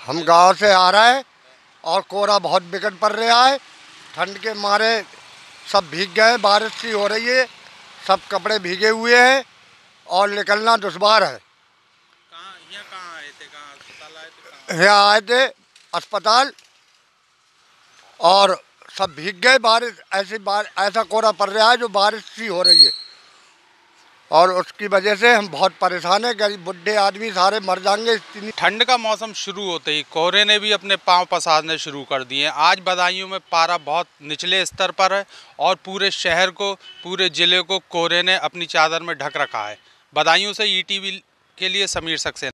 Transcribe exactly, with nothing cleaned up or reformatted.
हम गांव से आ रहे हैं और कोहरा बहुत विकट पड़ रहा है। ठंड के मारे सब भीग गए, बारिश सी हो रही है, सब कपड़े भीगे हुए हैं और निकलना दुश्वार है। कहाँ यहाँ कहाँ आए थे? कहाँ अस्पताल आए थे? कहाँ यहाँ आए थे अस्पताल और सब भीग गए। बारिश ऐसी बार ऐसा कोहरा पड़ रहा है जो बारिश सी हो रही है और उसकी वजह से हम बहुत परेशान हैं। गरीब बुढ़े आदमी सारे मर जाएंगे। ठंड का मौसम शुरू होते ही कोहरे ने भी अपने पांव पसारने शुरू कर दिए। आज बदायूं में पारा बहुत निचले स्तर पर है और पूरे शहर को, पूरे ज़िले को कोहरे ने अपनी चादर में ढक रखा है। बदायूं से ई टी वी के लिए समीर सक्सेना।